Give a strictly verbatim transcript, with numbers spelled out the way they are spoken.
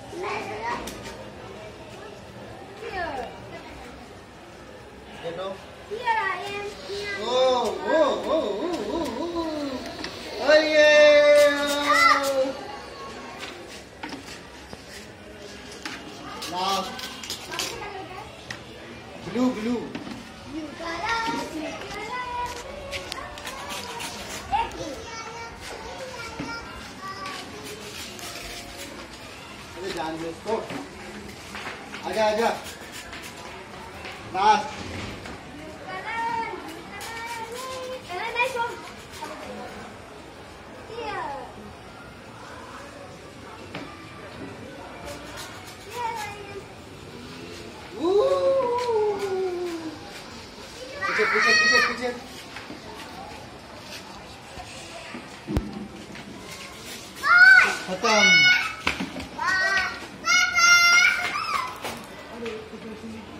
Here. Get off. Here I am. Here. Oh, oh, oh, oh, oh, oh. Oh, yeah. Last. Blue, blue. You color, you color. अरे जान दे उसको. आजा आजा. Last. पीछे पीछे पीछे पीछे. खत्म.